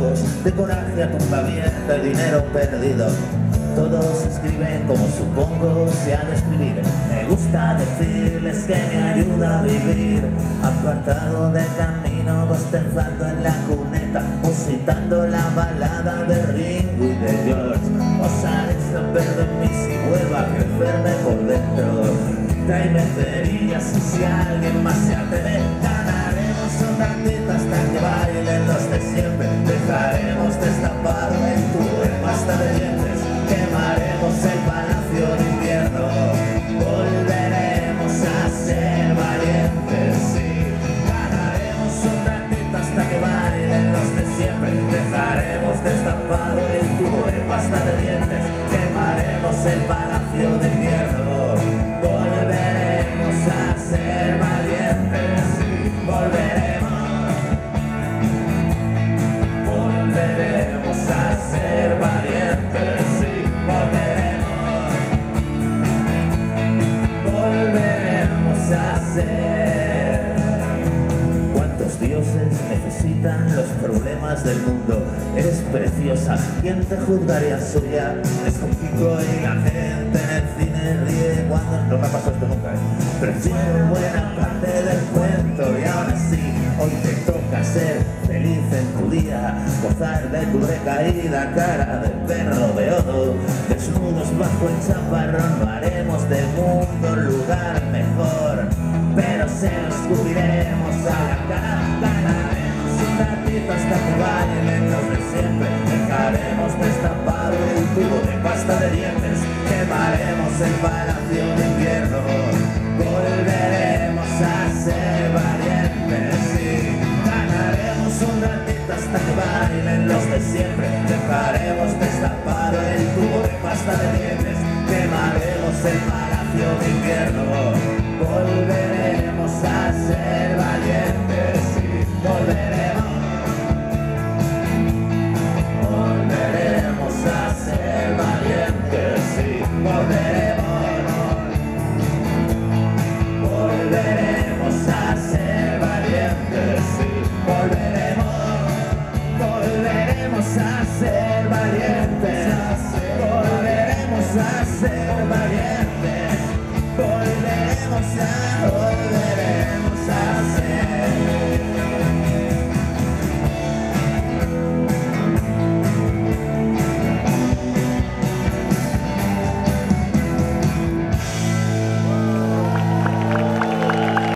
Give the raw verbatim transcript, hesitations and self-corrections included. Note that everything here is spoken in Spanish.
juegos de coraje a tumba abierta y dinero perdido. Todos escriben como supongo se ha de escribir. Me gusta decirles que me ayuda a vivir, apartado de camino, bostezando en la cuneta, musitando la balada de Ringo y de George. Osaré saber de mí si vuelvo a crecerme por dentro. Tráeme cerillas y si alguien más se atreve, ganaremos un ratito hasta que bailen los de siempre. Dejaremos destapado el tubo de pasta de dientes, quemaremos el palacio de invierno, volveremos a ser valientes, sí. Ganaremos un ratito hasta que bailen los de siempre. Dejaremos destapado el tubo de pasta de dientes, quemaremos el palacio de invierno, volveremos a ser valientes, sí. Volveremos, volveremos a ser valientes, sí. Volveremos, volveremos a ser. ¿Cuántos dioses necesitan los problemas del mundo? Eres preciosa, ¿quién te juzgaría suya? Es contigo y la gente en el cine ríe cuando... No me ha pasado esto nunca, ¿eh? Prefiero buena parte del cuento y ahora sí, hoy te toca ser feliz en tu día, gozar de tu recaída cara de perro de oro. Desnudos bajo el chaparrón no haremos del mundo un lugar mejor, pero se lo escupiremos a la cara. Ganaremos un ratito hasta que bailen los de siempre. Dejaremos destapado el tubo de pasta de dientes, quemaremos el palacio de invierno, volveremos a ser valientes, sí. Ganaremos un ratito hasta que bailen los de siempre. Dejaremos destapado el tubo de pasta de dientes, quemaremos el palacio de invierno, volveremos a ser valientes.